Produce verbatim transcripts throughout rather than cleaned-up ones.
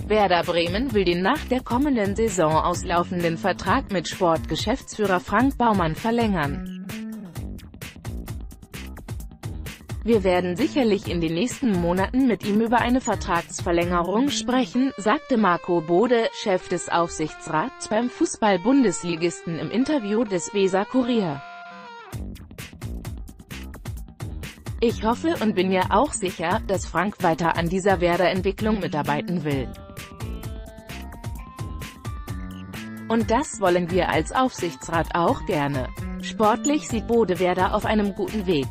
Werder Bremen will den nach der kommenden Saison auslaufenden Vertrag mit Sportgeschäftsführer Frank Baumann verlängern. Wir werden sicherlich in den nächsten Monaten mit ihm über eine Vertragsverlängerung sprechen, sagte Marco Bode, Chef des Aufsichtsrats beim Fußball-Bundesligisten im Interview des Weser-Kurier. Ich hoffe und bin mir auch sicher, dass Frank weiter an dieser Werder-Entwicklung mitarbeiten will. Und das wollen wir als Aufsichtsrat auch gerne. Sportlich sieht Bode Werder auf einem guten Weg.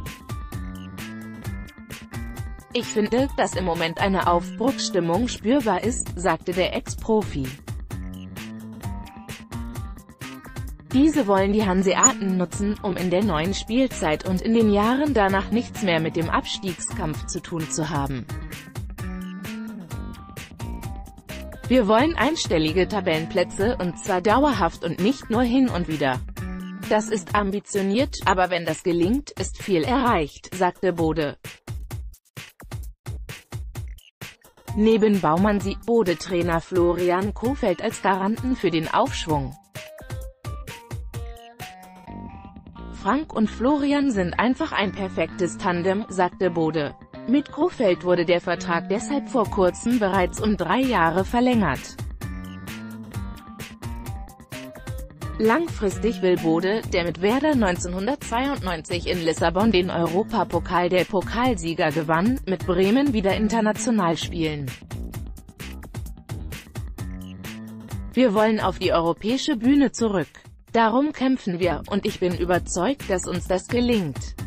Ich finde, dass im Moment eine Aufbruchsstimmung spürbar ist, sagte der Ex-Profi. Diese wollen die Hanseaten nutzen, um in der neuen Spielzeit und in den Jahren danach nichts mehr mit dem Abstiegskampf zu tun zu haben. Wir wollen einstellige Tabellenplätze, und zwar dauerhaft und nicht nur hin und wieder. Das ist ambitioniert, aber wenn das gelingt, ist viel erreicht, sagte Bode. Neben Baumann sieht Bode Trainer Florian Kohfeldt als Garanten für den Aufschwung. Frank und Florian sind einfach ein perfektes Tandem, sagte Bode. Mit Kohfeldt wurde der Vertrag deshalb vor kurzem bereits um drei Jahre verlängert. Langfristig will Bode, der mit Werder neunzehnhundertzweiundneunzig in Lissabon den Europapokal der Pokalsieger gewann, mit Bremen wieder international spielen. Wir wollen auf die europäische Bühne zurück. Darum kämpfen wir, und ich bin überzeugt, dass uns das gelingt.